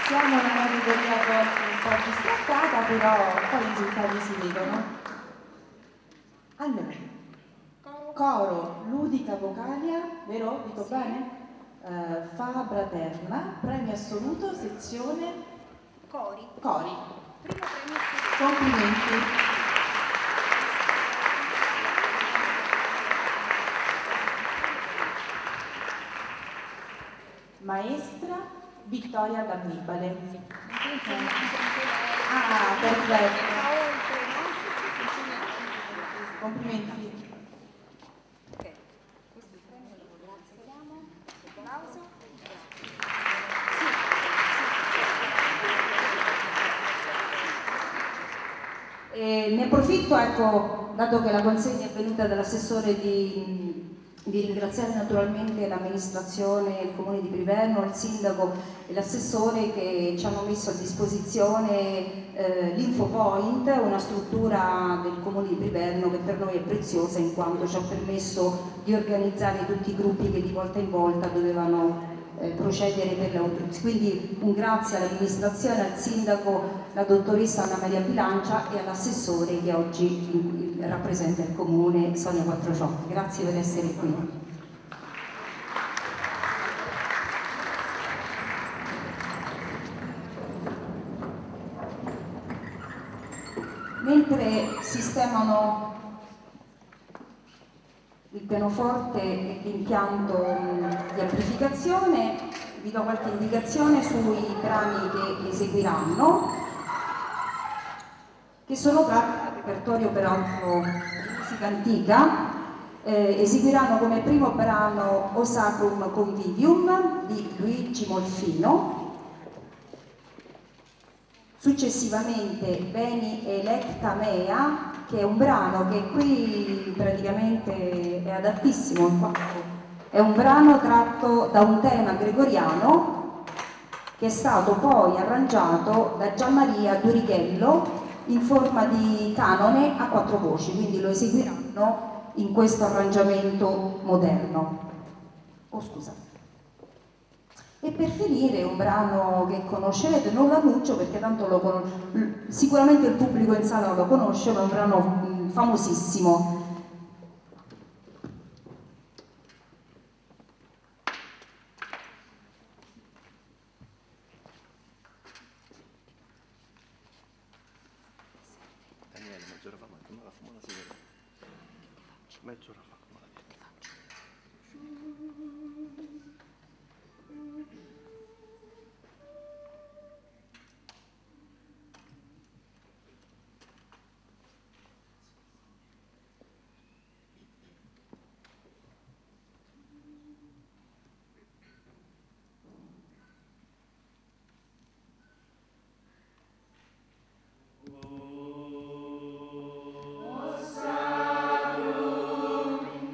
Siamo una categoria a volte un po' distrattata, però poi i risultati si vedono. Allora, coro Ludica Vocalia, vero? Dico sì. Bene? Fabra Terna, premio assoluto, sezione Cori. Cori. Primo premio assoluto. Complimenti. Maestra Vittoria D'Annibale. Ah, perfetto. Complimenti. Ok, questo premio lo ringraziamo. Applauso. Ne approfitto, ecco, dato che la consegna è venuta dall'assessore di ringraziare naturalmente l'amministrazione, il comune di Priverno, il sindaco e l'assessore che ci hanno messo a disposizione l'Infopoint, una struttura del comune di Priverno che per noi è preziosa in quanto ci ha permesso di organizzare tutti i gruppi che di volta in volta dovevano procedere per l'autorizzazione. Quindi un grazie all'amministrazione, al sindaco, la dottoressa Anna Maria Bilancia e all'assessore che oggi rappresenta il comune, Sonia Quattrociocchi. Grazie per essere qui. Mentre sistemano il pianoforte e l'impianto di amplificazione, vi do qualche indicazione sui brani che eseguiranno, che sono tratti dal repertorio peraltro di musica antica. Eseguiranno come primo brano O Sacrum Convivium di Luigi Molfino, successivamente Beni Electa Mea, che è un brano che qui praticamente è adattissimo, è un brano tratto da un tema gregoriano che è stato poi arrangiato da Gianmaria Durighello in forma di canone a 4 voci, quindi lo eseguiranno in questo arrangiamento moderno. Oh, scusate. E per finire un brano che conoscerete, non l'annuncio perché tanto sicuramente il pubblico in sala lo conosce, ma è un brano famosissimo. Daniele, mezz'ora fa, ma come la fumo la sigaretta? Mezz'ora fa, come la ti faccio? Sacrum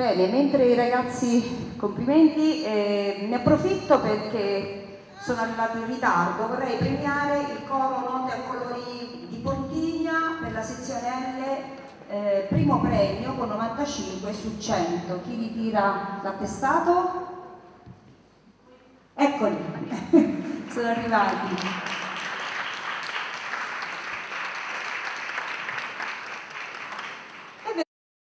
Bene, mentre i ragazzi, complimenti, ne approfitto perché sono arrivato in ritardo, vorrei premiare il coro Note a colori di Pontigna per la sezione L, primo premio con 95 su 100. Chi ritira l'attestato? Eccoli, sono arrivati.